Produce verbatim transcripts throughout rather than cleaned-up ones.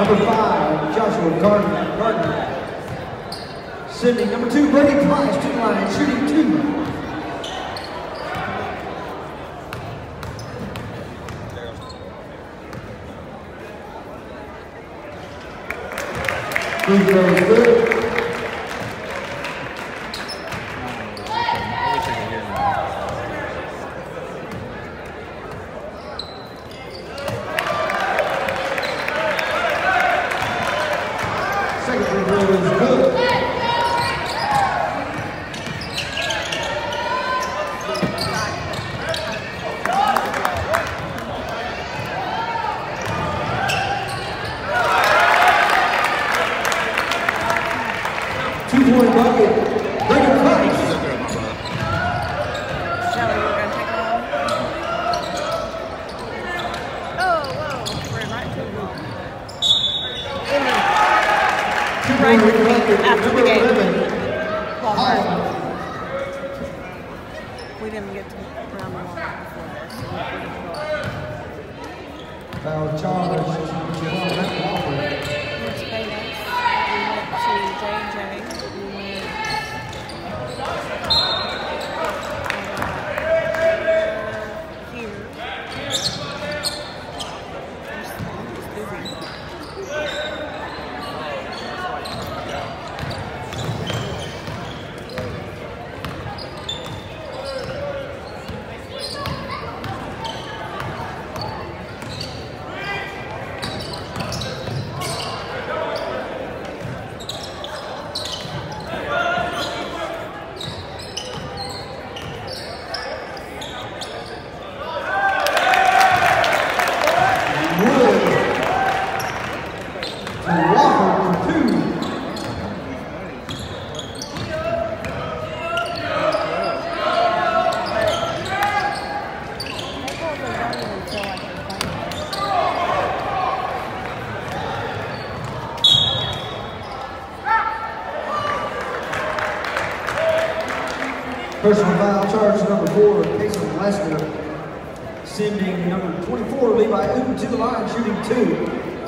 Number five, Joshua Gardner. Gardner. Sending number two, Brady Price to the line, shooting two. Free throw is good. Second free throw is good. Two-point bucket, Brady Price. Shelly, we're going to take it home. Oh, whoa. We're right to the Right after the game. Well, we didn't get to round one before this. Foul charge. We went to Phoenix. We went to J and J. Personal foul charge number four, Casey Lester. Sending number twenty-four, Levi Uden to the line, shooting two.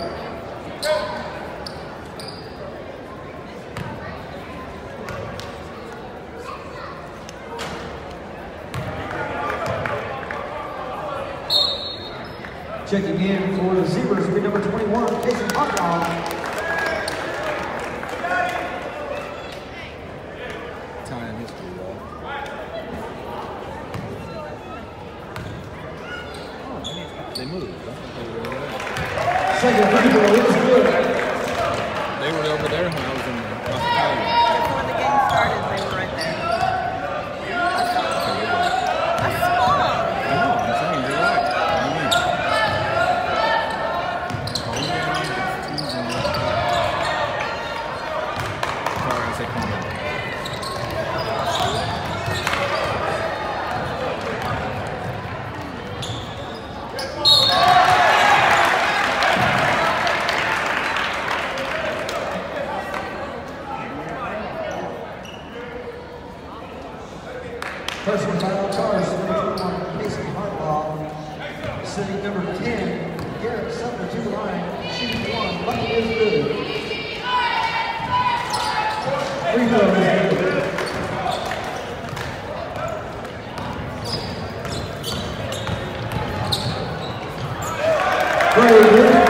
Checking in for the Zebras will be number twenty-one, Casey Hotdog. Time history, though. Oh, they moved. I thought they were over there. Second free throw is good. They were over there when I was in the hospitality. When the game started, they were right there. I saw them. I know, I'm saying, you're right. What do you mean? Calm down, it's teasing you. Sorry, I say calm down. Personal foul charge number twenty-one, Casey Hartlaw. Sitting number ten, Garrett Sutton to the line, shooting one. Bucket is good. Free throw is good. Very good.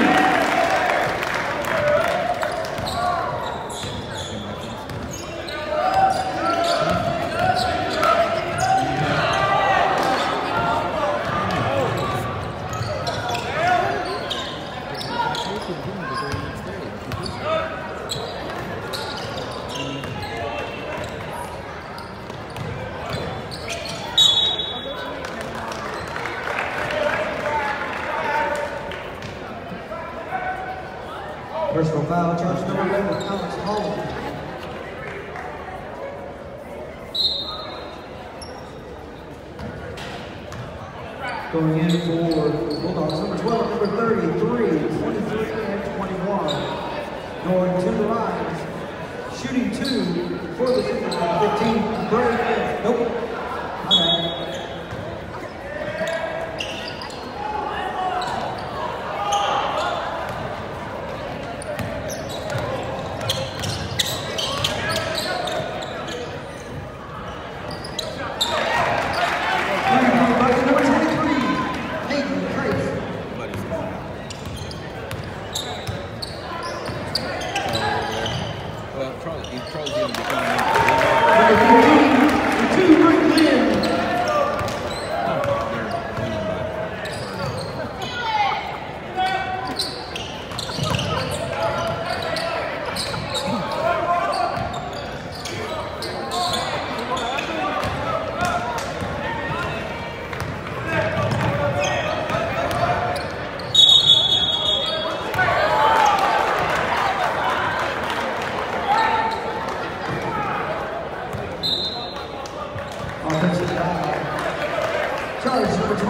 Personal foul charge number eleven, Alex Holland. Going in for Bulldogs, number twelve, number thirty-three, twenty-three, and twenty-one. Going to the lines, shooting two for the fifteen, Brady. Nope. Okay.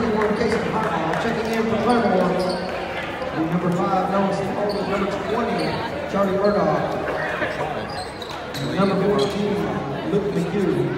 twenty-one, Casey Hartlaw. Checking in for Claremore. And number five, Noah Skiatook. Number twenty, Charlie Murdoch. And number fourteen, Luke McHugh.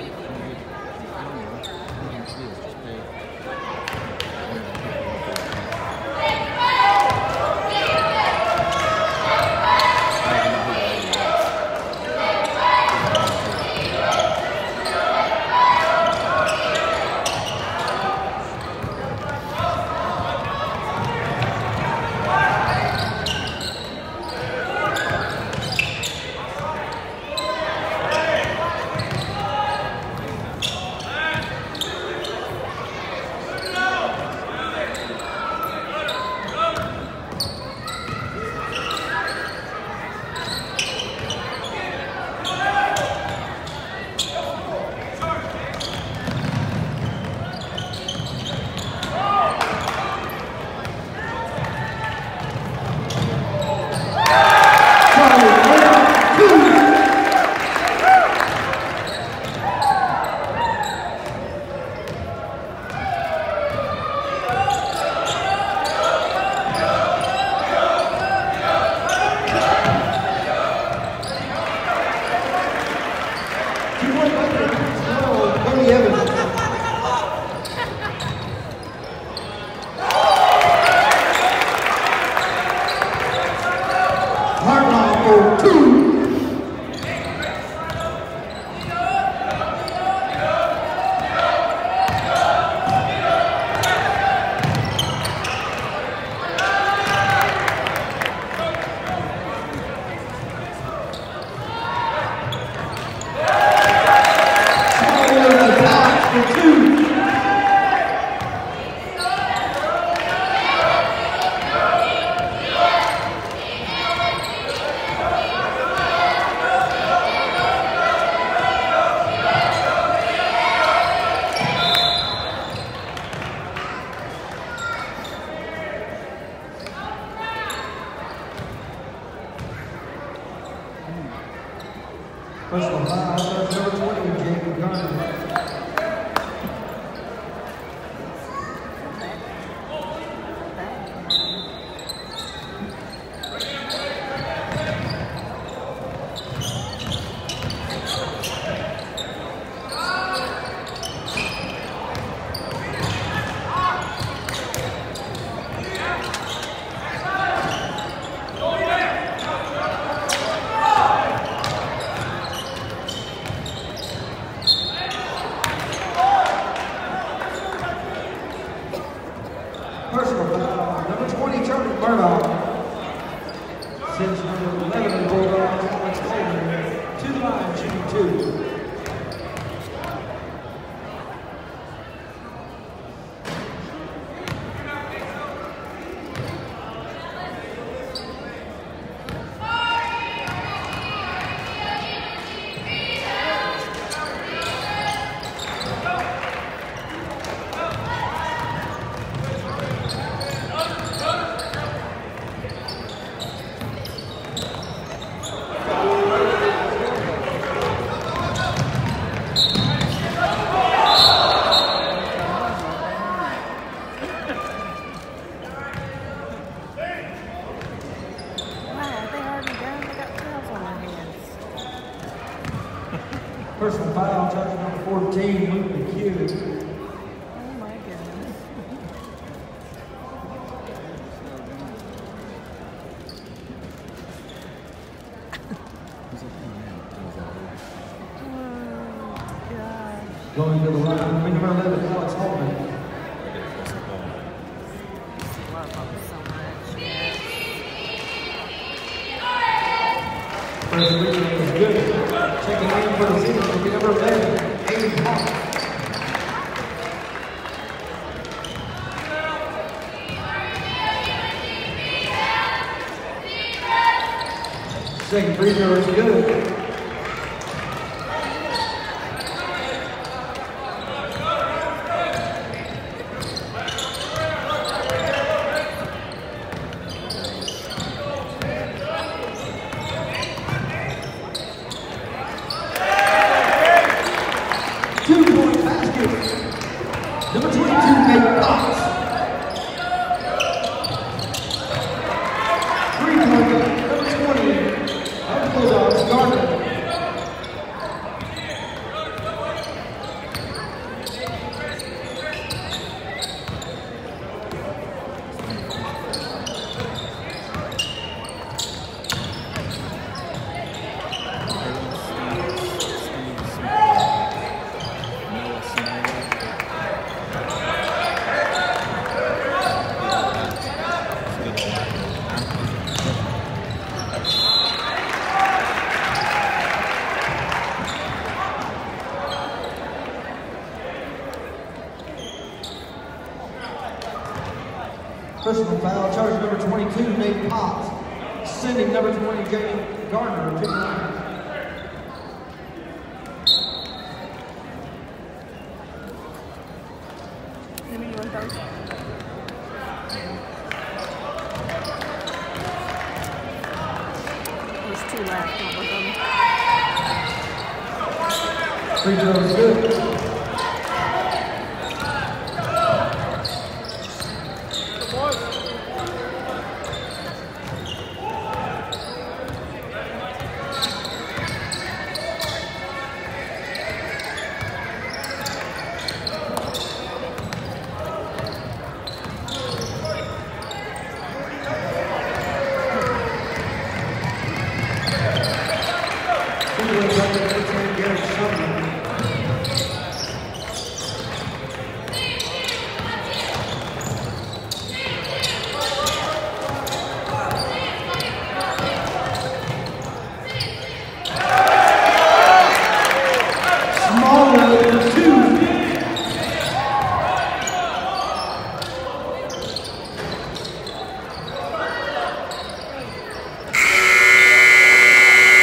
Personal foul, that's number twenty, Jacob Garner. Personal foul, number twenty, Charlie Murdoch. Sends number eleven, the Bulldogs, Alex Coleman, to the line, shooting two. Personal foul, charge number fourteen, Luke McHugh. Oh my goodness. Oh gosh. Going to the line, number eleven, Alex Coleman. First reading was good. Checking in for the senior will be number eleven, Aiden Hawk. Second free throw is good. Two-point basket. Number twenty-two, Nate. Personal foul, charge number twenty-two, Nate Potts. Sending number twenty, Jamie Gardner to the line. Let me one those. There's two left, not one of them. Free throw is good.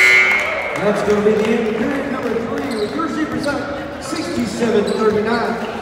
That's going to be the end of period number three with your Zebras up sixty-seven thirty-nine.